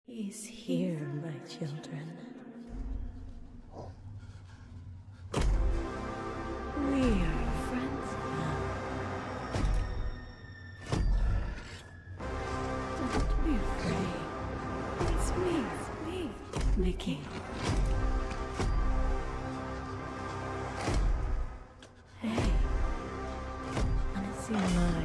He's here, my children. We are friends now. Don't be afraid. It's me, Mickey. Hey, wanna see my